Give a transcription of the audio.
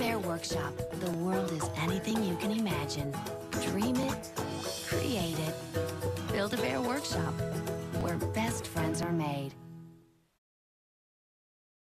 Build-A-Bear Workshop. The world is anything you can imagine. Dream it, create it. Build-A-Bear Workshop, where best friends are made.